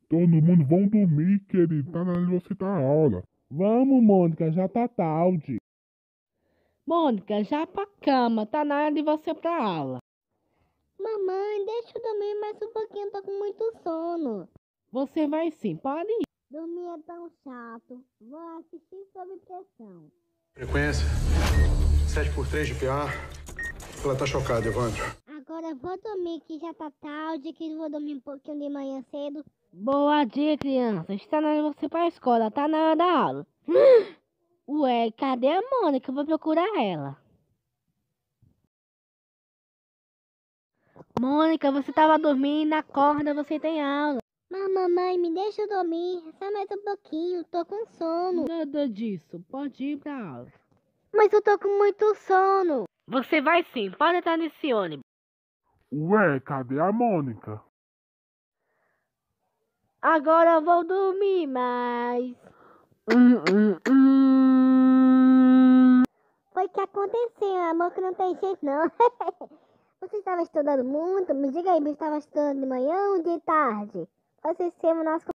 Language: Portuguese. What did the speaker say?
Todo mundo vão dormir, querido. Tá na hora de você dar aula. Vamos, Mônica, já tá tarde. Mônica, já pra cama, tá na hora de você ir pra aula. Mamãe, deixa eu dormir mais um pouquinho, tô com muito sono. Você vai sim, pode ir. Dormir é tão chato. Vou assistir sob pressão. Frequência 7x3 de PA. Ela tá chocada, Evandro. Agora eu vou dormir, que já tá tarde, que eu vou dormir um pouquinho de manhã cedo. Boa dia, criança. Está na hora de você ir pra escola, tá na hora da aula. Ué, cadê a Mônica? Eu vou procurar ela. Mônica, você tava dormindo, acorda, você tem aula. Mas mamãe, me deixa eu dormir. Só mais um pouquinho, tô com sono. Nada disso, pode ir pra aula. Mas eu tô com muito sono. Você vai sim, pode entrar nesse ônibus. Ué, cadê a Mônica? Agora eu vou dormir mais. Foi o que aconteceu, amor, que não tem jeito não. Você estava estudando muito? Me diga aí, você estava estudando de manhã ou de tarde? Você se nosso